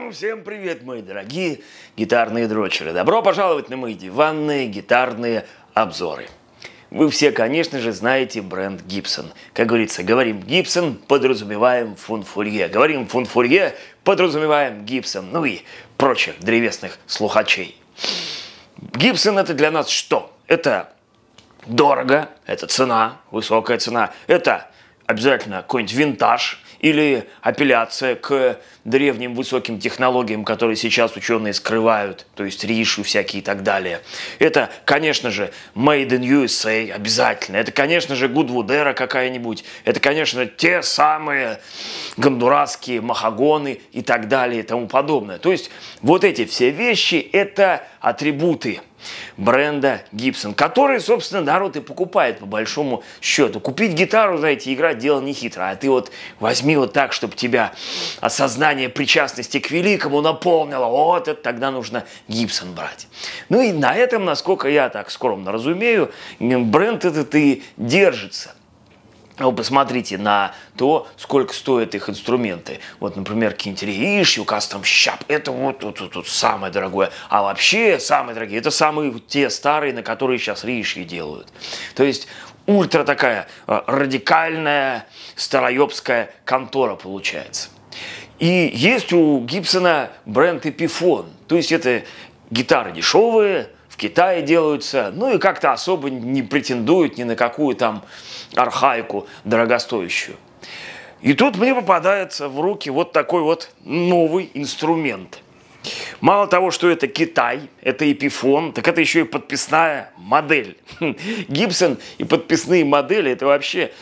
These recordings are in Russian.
Ну, всем привет, мои дорогие гитарные дрочеры. Добро пожаловать на мои диванные гитарные обзоры. Вы все, конечно же, знаете бренд Gibson. Как говорится, говорим Gibson, подразумеваем фунфурье. Говорим фунфурье, подразумеваем Gibson. Ну и прочих древесных слухачей. Gibson — это для нас что? Это дорого, это цена, высокая цена. Это обязательно какой-нибудь винтаж или апелляция к древним высоким технологиям, которые сейчас ученые скрывают, то есть риши всякие и так далее. Это, конечно же, Made in USA обязательно. Это, конечно же, Гудвудера какая-нибудь. Это, конечно, те самые гондурасские махагоны и так далее и тому подобное. То есть вот эти все вещи – это атрибуты бренда Gibson, который, собственно, народ и покупает по большому счету. Купить гитару, знаете, играть дело не хитро, а ты вот возьми вот так, чтобы тебя осознание причастности к великому наполнило, вот это тогда нужно Gibson брать. Ну и на этом, насколько я так скромно разумею, бренд этот и держится. Вы посмотрите на то, сколько стоят их инструменты. Вот, например, какие-нибудь Reissue, Custom Shop. Это вот самое дорогое. А вообще самые дорогие, это самые те старые, на которые сейчас Reissue делают. То есть ультра такая радикальная староебская контора получается. И есть у Гибсона бренд Epiphone. То есть это гитары дешевые, в Китае делаются, ну и как-то особо не претендуют ни на какую там архаику дорогостоящую. И тут мне попадается в руки вот такой вот новый инструмент. Мало того, что это Китай, это Epiphone, так это еще и подписная модель. Gibson и подписные модели – это вообще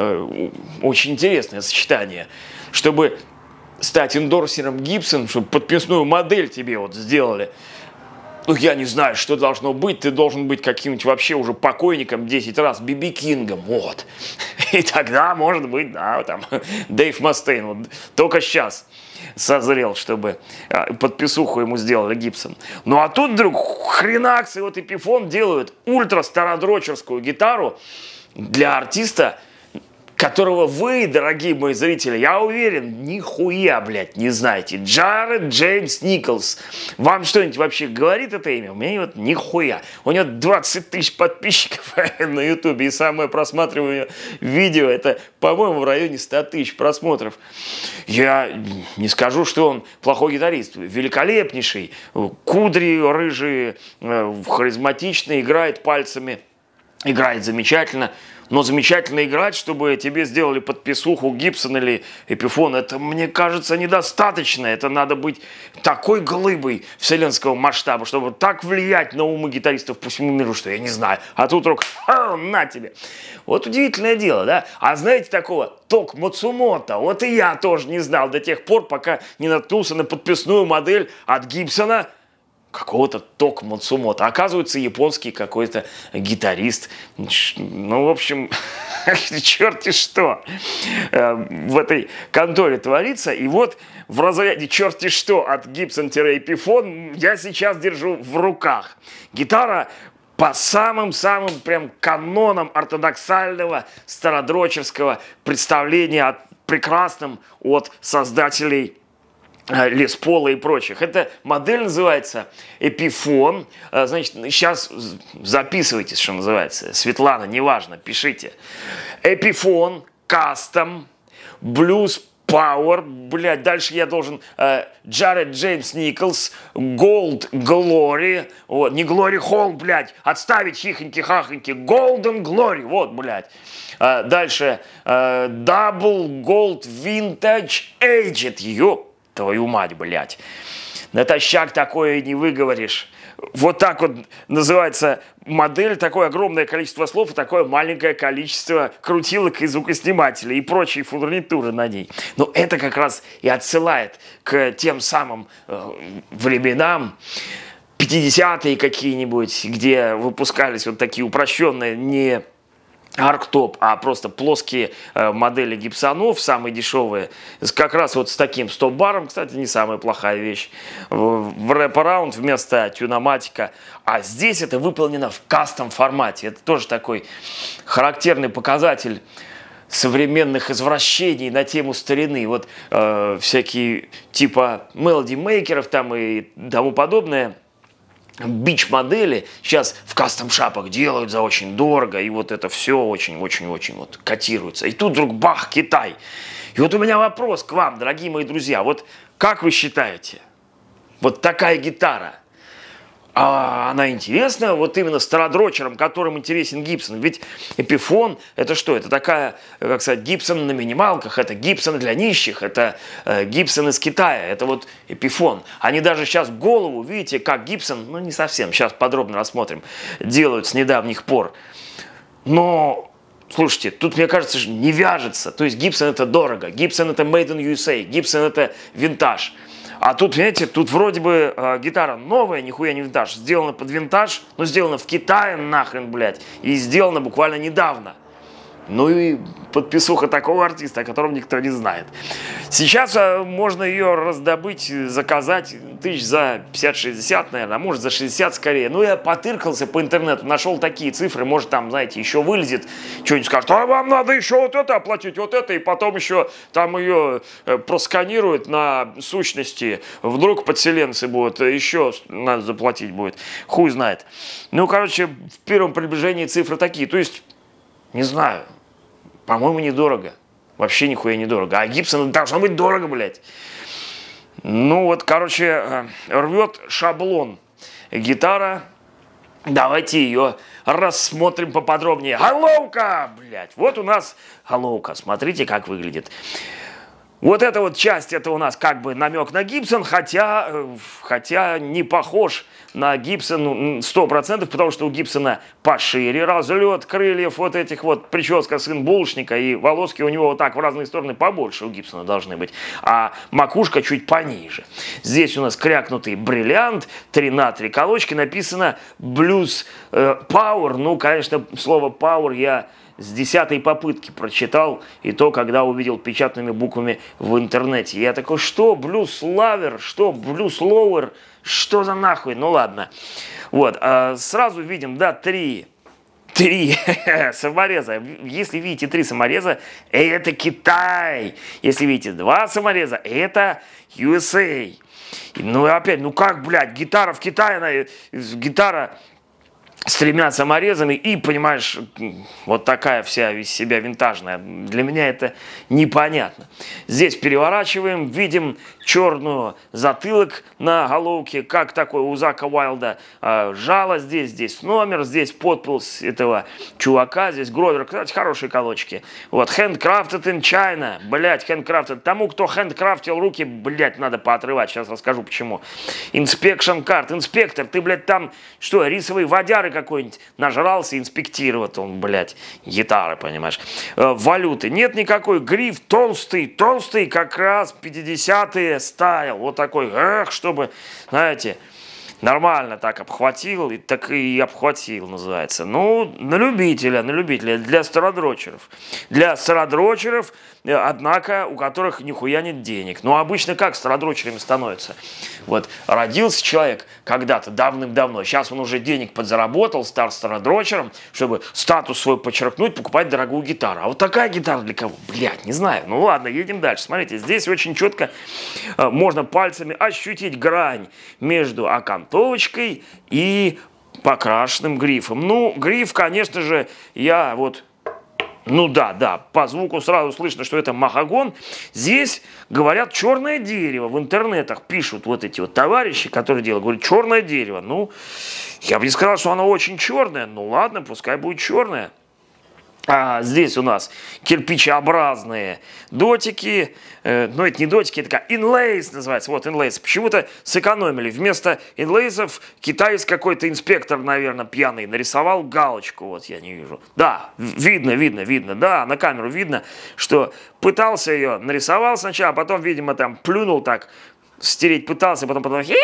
очень интересное сочетание. Чтобы стать эндорсером Gibson, чтобы подписную модель тебе вот сделали. Ну, я не знаю, что должно быть. Ты должен быть каким-нибудь вообще уже покойником 10 раз, Би-Би Кингом, вот. И тогда, может быть, да, там, Дэйв Мастейн вот только сейчас созрел, чтобы подписуху ему сделали Gibson. Ну, а тут вдруг хренакс, и вот Epiphone делают ультра-стародрочерскую гитару для артиста, которого вы, дорогие мои зрители, я уверен, нихуя, блядь, не знаете. Джаред Джеймс Николс. Вам что-нибудь вообще говорит это имя? У меня вот нихуя. У него 20 тысяч подписчиков на ютубе, и самое просматриваемое видео, это, по-моему, в районе 100 тысяч просмотров. Я не скажу, что он плохой гитарист. Великолепнейший. Кудри рыжие, харизматичный, играет пальцами. Играет замечательно. Но замечательно играть, чтобы тебе сделали подписуху Gibson или Epiphone, это, мне кажется, недостаточно. Это надо быть такой глыбой вселенского масштаба, чтобы так влиять на умы гитаристов по всему миру, что я не знаю. А тут вдруг, на тебе. Вот удивительное дело, да? А знаете такого Ток Мацумото? Вот и я тоже не знал до тех пор, пока не наткнулся на подписную модель от Гибсона, какого-то Ток Мацумото. Оказывается, японский какой-то гитарист. Ну, в общем, черти что в этой конторе творится. И вот в разряде черти что от Gibson-Epiphone я сейчас держу в руках. Гитара по самым-самым прям канонам ортодоксального стародрочерского представления прекрасным от создателей Лес Пола и прочих. Эта модель называется Epiphone. Значит, сейчас записывайте, что называется. Светлана, неважно, пишите. Epiphone Custom Blues Power. Блядь, дальше я должен Джаред Джеймс Николс Gold Glory. Вот, не Glory Hall, блядь. Отставить хихоньки-хахоньки. Golden Glory. Вот, блядь. Дальше Double Gold Vintage Aged. Ёп. Твою мать, блядь. Натощак такое не выговоришь. Вот так вот называется модель, такое огромное количество слов и такое маленькое количество крутилок и звукоснимателей и прочей фурнитуры на ней. Но это как раз и отсылает к тем самым временам, 50-е какие-нибудь, где выпускались вот такие упрощенные, не арктоп, а просто плоские модели гибсонов, самые дешевые, как раз вот с таким стоп-баром, кстати, не самая плохая вещь, в рэп-араунд вместо тюноматика, а здесь это выполнено в кастом формате. Это тоже такой характерный показатель современных извращений на тему старины, вот всякие типа мелоди-мейкеров там и тому подобное, бич-модели сейчас в кастом-шапах делают за очень дорого, и вот это все очень-очень-очень вот котируется. И тут вдруг бах, Китай. И вот у меня вопрос к вам, дорогие мои друзья, вот как вы считаете, вот такая гитара, она интересна вот именно стародрочерам, которым интересен Гибсон. Ведь Эпифон это что? Это такая, как сказать, Гибсон на минималках, это Гибсон для нищих, это Гибсон из Китая, это вот Эпифон. Они даже сейчас в голову, видите, как Гибсон, ну не совсем, сейчас подробно рассмотрим, делают с недавних пор. Но, слушайте, тут, мне кажется, не вяжется. То есть Гибсон это дорого, Гибсон это Made in USA, Гибсон это винтаж. А тут, видите, тут вроде бы гитара новая, нихуя не винтаж. Сделана под винтаж, но сделана в Китае нахрен, блядь. И сделана буквально недавно. Ну и подписуха такого артиста, о котором никто не знает. Сейчас можно ее раздобыть, заказать тысяч за 50-60, наверное, а может за 60 скорее. Ну я потыркался по интернету, нашел такие цифры, может там, знаете, еще вылезет, что-нибудь скажет, а вам надо еще вот это оплатить, вот это, и потом еще там ее просканируют на сущности, вдруг подселенцы будут, еще надо заплатить будет, хуй знает. Ну, короче, в первом приближении цифры такие, то есть, не знаю. По-моему, недорого. Вообще нихуя недорого. А Гибсон должно быть дорого, блядь. Ну вот, короче, рвет шаблон гитара. Давайте ее рассмотрим поподробнее. Головка, блядь. Вот у нас головка. Смотрите, как выглядит. Вот эта вот часть, это у нас как бы намек на Гибсон, хотя не похож на Гибсон 100%, потому что у Гибсона пошире разлет крыльев, вот этих вот, прическа сын булочника, и волоски у него вот так в разные стороны побольше у Гибсона должны быть, а макушка чуть пониже. Здесь у нас крякнутый бриллиант, 3 на 3 колочки, написано Blues Power, ну, конечно, слово Power я с 10-й попытки прочитал, и то, когда увидел печатными буквами в интернете. Я такой, что, Blues Lover, что, Blues Lower, что за нахуй? Ну ладно. Вот, сразу видим, да, три самореза. Если видите 3 самореза, это Китай. Если видите 2 самореза, это USA. Ну и опять, ну как, блядь, гитара в Китае, гитара с 3 саморезами и, понимаешь, вот такая вся из себя винтажная. Для меня это непонятно. Здесь переворачиваем, видим черную затылок на головке, как такой у Зака Уайлда. Жало здесь номер, здесь подпись этого чувака, здесь Гровер. Кстати, хорошие колочки. Вот, handcrafted in China. Блять, handcrafted. Тому, кто handcraftил руки, блять, надо поотрывать. Сейчас расскажу, почему. Inspection card. Инспектор, ты, блядь, там, что, рисовый водяры какой-нибудь нажрался, инспектировать он, блядь, гитары, понимаешь. Валюты. Нет никакой. Гриф толстый, как раз 50-е стайл. Вот такой, чтобы, знаете, нормально так обхватил, и так и обхватил, называется. Ну, на любителя, для стародрочеров. Для стародрочеров, однако, у которых нихуя нет денег. Но обычно как стародрочерами становятся? Вот, родился человек когда-то, давным-давно, сейчас он уже денег подзаработал, стал стародрочером, чтобы статус свой подчеркнуть, покупать дорогую гитару. А вот такая гитара для кого? Блядь, не знаю. Ну ладно, едем дальше. Смотрите, здесь очень четко можно пальцами ощутить грань между окантовочкой и покрашенным грифом. Ну, гриф, конечно же, я вот... Ну да, по звуку сразу слышно, что это махагон. Здесь говорят черное дерево. В интернетах пишут вот эти вот товарищи, которые делают, говорят, черное дерево. Ну, я бы не сказал, что оно очень черное. Ну ладно, пускай будет черное. А здесь у нас кирпичеобразные дотики. Но это не дотики, это как инлейс называется. Вот инлейс. Почему-то сэкономили. Вместо инлейсов китаец какой-то инспектор, наверное, пьяный, нарисовал галочку. Вот я не вижу. Да, видно. Да, на камеру видно, что пытался ее нарисовал сначала, а потом, видимо, там плюнул так, стереть пытался, потом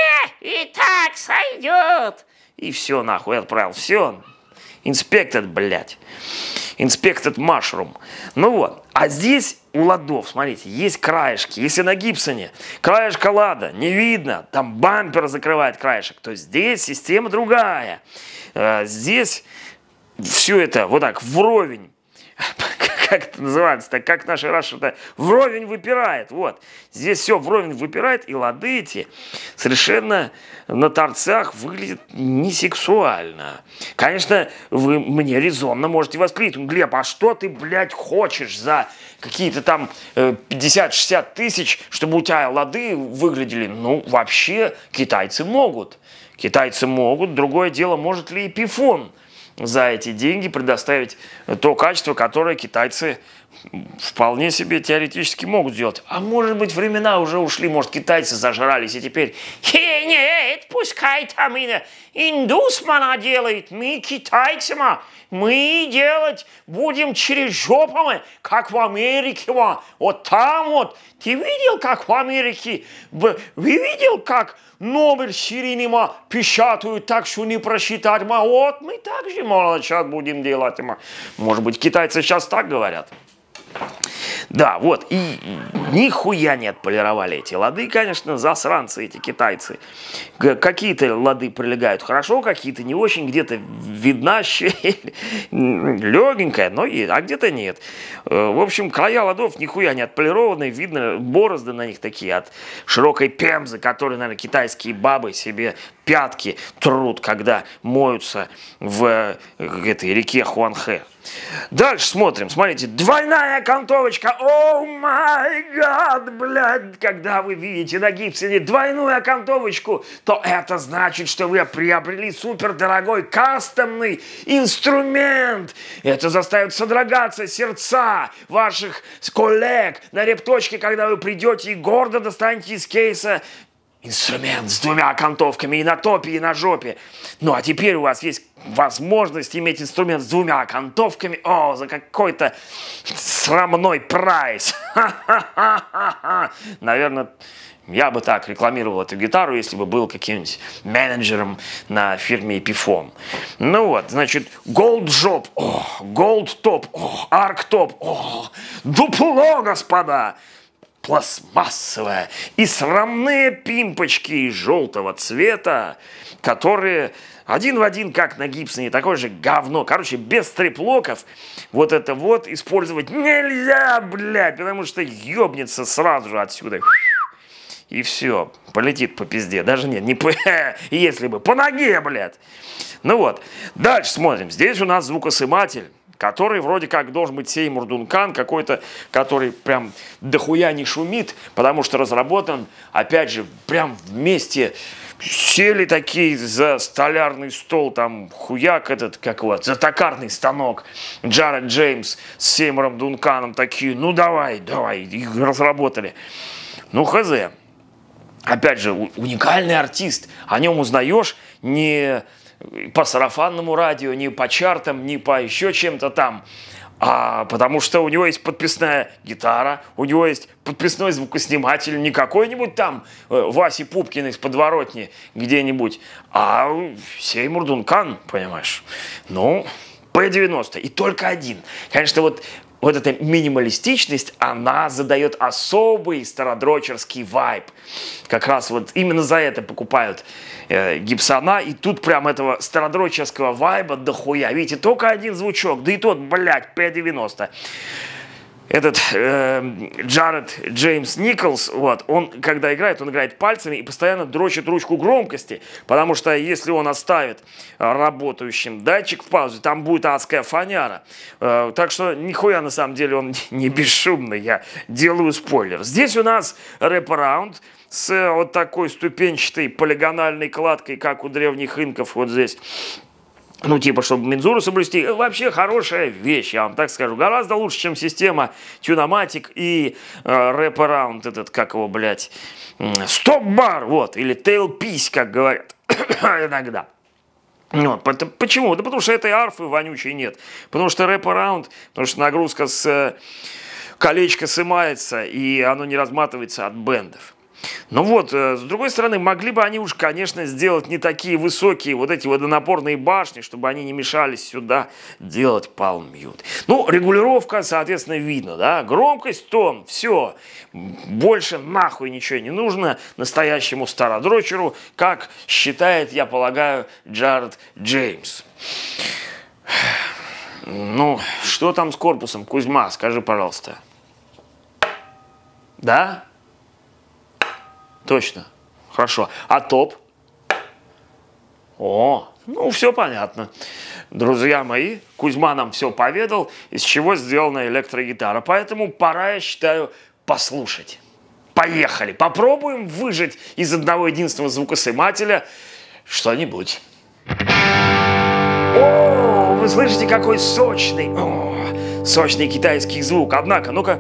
и так сойдет. И все, нахуй, отправил. Все. Inspected, блядь. Inspected mushroom. Ну вот. А здесь у ладов, смотрите, есть краешки. Если на Гибсоне краешка лада не видно, там бампер закрывает краешек, то здесь система другая. Здесь все это вот так вровень. как это называется-то, как наша Раша-то, вровень выпирает. Вот, здесь все вровень выпирает, и лады эти совершенно на торцах выглядят не сексуально. Конечно, вы мне резонно можете воскликнуть: Глеб, а что ты, блядь, хочешь за какие-то там 50-60 тысяч, чтобы у тебя лады выглядели? Ну, вообще, китайцы могут. Китайцы могут. Другое дело, может ли и Пифон за эти деньги предоставить то качество, которое китайцы вполне себе теоретически могут сделать. А может быть, времена уже ушли, может, китайцы зажрались, и теперь нет, пускай там индусмана делает, мы китайцам, мы делать будем через жопу, как в Америке, вот там вот. Ты видел, как в Америке, вы видел, как номер серийного печатают так, что не просчитать, вот мы так же, сейчас будем делать. Может быть, китайцы сейчас так говорят? Да, вот, и нихуя не отполировали эти лады, конечно, засранцы эти китайцы. Какие-то лады прилегают хорошо, какие-то не очень, где-то видна щель, легенькая, но а где-то нет. В общем, края ладов нихуя не отполированы, видно борозды на них такие от широкой пемзы, которые, наверное, китайские бабы себе пятки трут, когда моются в этой реке Хуанхэ. Дальше смотрим, смотрите, двойная окантовочка, о май гад, блядь, когда вы видите на Гибсоне двойную окантовочку, то это значит, что вы приобрели супердорогой кастомный инструмент. Это заставит содрогаться сердца ваших коллег на репточке, когда вы придете и гордо достанете из кейса инструмент с двумя окантовками и на топе, и на жопе. Ну, а теперь у вас есть возможность иметь инструмент с двумя окантовками. О, за какой-то срамной прайс. Наверное, я бы так рекламировал эту гитару, если бы был каким-нибудь менеджером на фирме Epiphone. Ну вот, значит, Gold Job, Gold Top, Arc Top, дупло, господа. Пластмассовая и срамные пимпочки из желтого цвета, которые один в один, как на Гибсоне, такое же говно. Короче, без стриплоков вот это вот использовать нельзя, блядь, потому что ёбнется сразу же отсюда. И все, полетит по пизде. Даже нет, не по... если бы, по ноге, блядь. Ну вот, дальше смотрим. Здесь у нас звукосыматель, который вроде как должен быть Сеймур Дункан, какой-то, который прям дохуя не шумит, потому что разработан, опять же, прям вместе. Сели такие за столярный стол, там хуяк этот, как вот, за токарный станок. Джаред Джеймс с Сеймуром Дунканом такие, ну давай, их разработали. Ну хз. Опять же, уникальный артист, о нем узнаешь не по сарафанному радио, не по чартам, не по еще чем-то там, а потому что у него есть подписная гитара, у него есть подписной звукосниматель, не какой-нибудь там Васи Пупкин из подворотни где-нибудь, а Сеймур Дункан, понимаешь? Ну, P90, и только один. Конечно, вот эта минималистичность, она задает особый стародрочерский вайб. Как раз вот именно за это покупают Гибсона. И тут прям этого стародрочерского вайба дохуя. Видите, только один звучок. Да и тот, блядь, P90. Этот Джаред Джеймс Николс, вот, он, когда играет, он играет пальцами и постоянно дрочит ручку громкости, потому что если он оставит работающим датчик в паузе, там будет адская фаняра. Так что нихуя на самом деле он не бесшумный, я делаю спойлер. Здесь у нас рэп-араунд с вот такой ступенчатой полигональной кладкой, как у древних инков вот здесь. Ну, типа, чтобы мензуру соблюсти. Вообще хорошая вещь, я вам так скажу. Гораздо лучше, чем система Tunomatic и рэп-араунд этот, как его, блядь, стоп-бар, вот, или tailpiece, как говорят иногда. Вот, почему? Да потому что этой арфы вонючей нет. Потому что рэп-араунд, потому что нагрузка с колечка сымается, и оно не разматывается от бендов. Ну вот, с другой стороны, могли бы они уж, конечно, сделать не такие высокие вот эти водонапорные башни, чтобы они не мешались сюда делать palm-mute. Ну, регулировка, соответственно, видно, да, громкость, тон, все, больше нахуй ничего не нужно настоящему стародрочеру, как считает, я полагаю, Джаред Джеймс. Ну, что там с корпусом, Кузьма, скажи, пожалуйста. Да? Точно. Хорошо. А топ? О, ну, все понятно. Друзья мои, Кузьма нам все поведал, из чего сделана электрогитара. Поэтому пора, я считаю, послушать. Поехали. Попробуем выжать из одного единственного звукоснимателя что-нибудь. О, вы слышите, какой сочный, сочный китайский звук. Однако, ну-ка.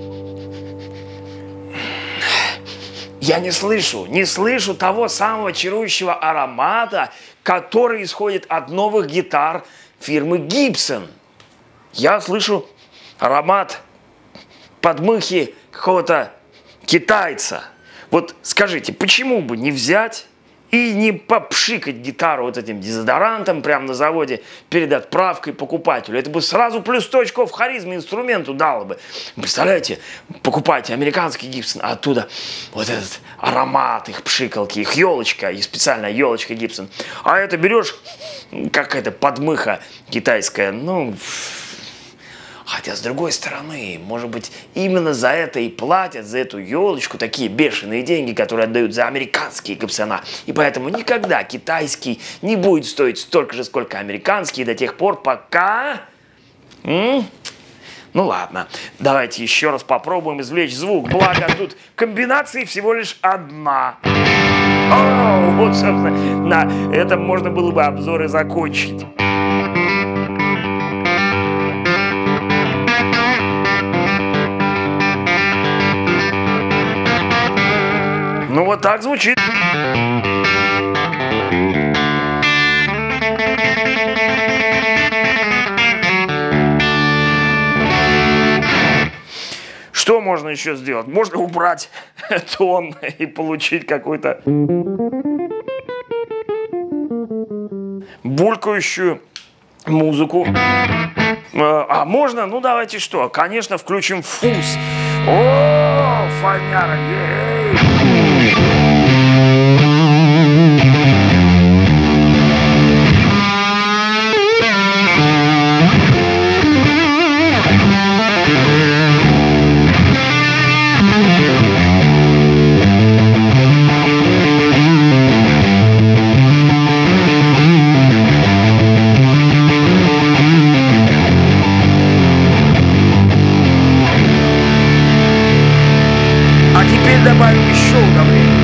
Я не слышу того самого чарующего аромата, который исходит от новых гитар фирмы Gibson. Я слышу аромат подмыхи какого-то китайца. Вот скажите, почему бы не взять и не попшикать гитару вот этим дезодорантом прямо на заводе перед отправкой покупателю? Это бы сразу плюс 100 очков харизмы инструменту дало бы. Представляете, покупаете американский Gibson, а оттуда вот этот аромат их пшикалки, их елочка, и специальная елочка Gibson. А это берешь, какая-то подмыха китайская, ну... Хотя, с другой стороны, может быть, именно за это и платят, за эту елочку, такие бешеные деньги, которые отдают за американские гибсона. И поэтому никогда китайский не будет стоить столько же, сколько американский, до тех пор, пока... Ну ладно, давайте еще раз попробуем извлечь звук. Благо, тут комбинации всего лишь одна. О, вот, собственно, на этом можно было бы обзоры закончить. Ну вот так звучит. Что можно еще сделать? Можно убрать тон и получить какую-то булькающую музыку. А можно? Ну давайте что? Конечно, включим фуз. О, фаняра, ей! А теперь добавим еще удобрение.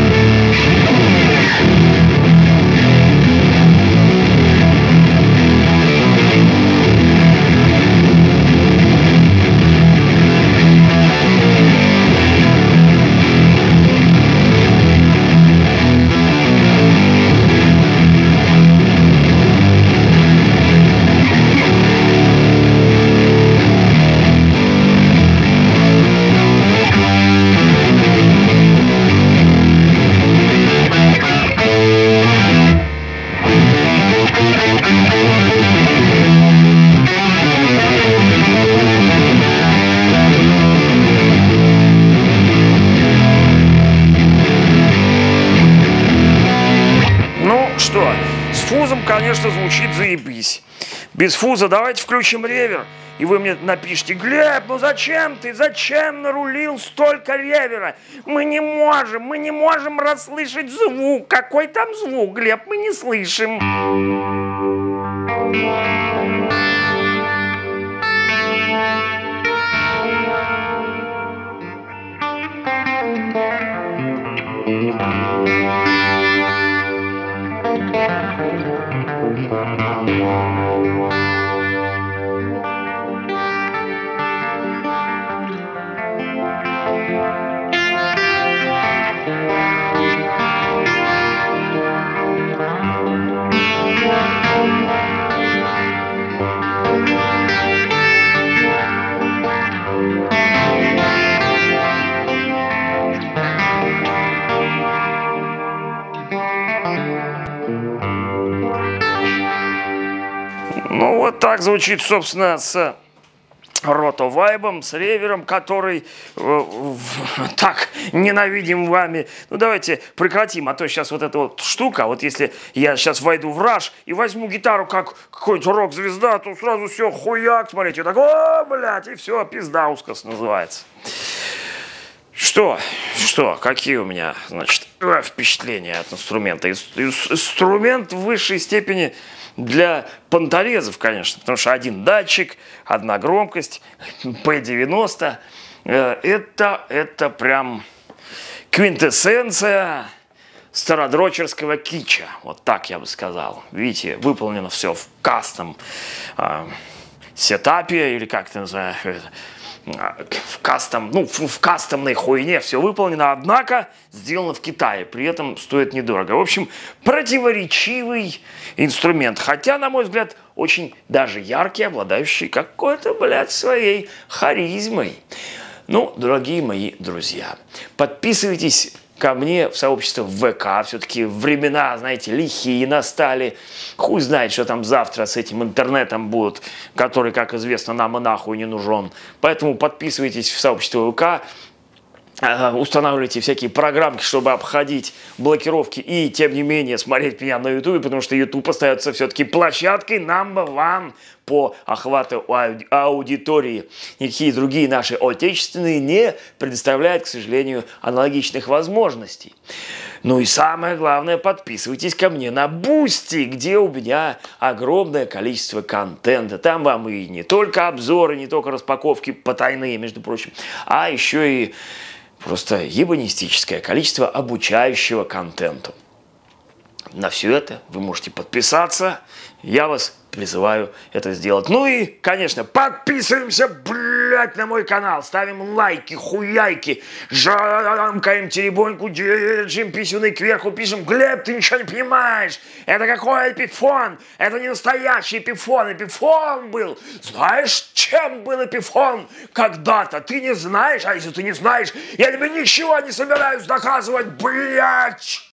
С фузом, конечно, звучит заебись. Без фуза давайте включим ревер. И вы мне напишите: Глеб, ну зачем нарулил столько ревера? Мы не можем расслышать звук. Какой там звук, Глеб, мы не слышим. Ну, вот так звучит, собственно, с рото-вайбом, с ревером, который так ненавидим вами. Ну, давайте прекратим, а то сейчас вот эта вот штука, вот если я сейчас войду в раж и возьму гитару, как какой-нибудь рок-звезда, то сразу все, хуяк, смотрите, так, о, блядь, и все, пиздаускас называется. Что, какие у меня, значит, впечатления от инструмента? Инструмент в высшей степени для понторезов, конечно, потому что один датчик, одна громкость, P90, это прям квинтэссенция стародрочерского кича, вот так я бы сказал. Видите, выполнено все в кастом сетапе, или как это называется, в кастомной хуйне все выполнено, однако сделано в Китае, при этом стоит недорого. В общем, противоречивый инструмент, хотя, на мой взгляд, очень даже яркий, обладающий какой-то, блядь, своей харизмой. Ну, дорогие мои друзья, подписывайтесь ко мне в сообщество в ВК. Все-таки времена, знаете, лихие настали. Хуй знает, что там завтра с этим интернетом будут, который, как известно, нам и нахуй не нужен. Поэтому подписывайтесь в сообщество ВК. Устанавливайте всякие программки, чтобы обходить блокировки и, тем не менее, смотреть меня на YouTube, потому что YouTube остается все-таки площадкой number one по охвату аудитории. Никакие другие наши отечественные не предоставляют, к сожалению, аналогичных возможностей. Ну и самое главное, подписывайтесь ко мне на Boosty, где у меня огромное количество контента. Там вам и не только обзоры, не только распаковки потайные, между прочим, а еще и просто ебанистическое количество обучающего контента. На все это вы можете подписаться. Я вас призываю это сделать. Ну и, конечно, подписываемся, блядь, на мой канал. Ставим лайки, хуяйки, жамкаем теребоньку, держим писюны кверху, пишем: Глеб, ты ничего не понимаешь. Это какой эпифон? Это не настоящий эпифон. Эпифон был. Знаешь, чем был эпифон когда-то? Ты не знаешь? А если ты не знаешь, я тебе ничего не собираюсь доказывать, блядь.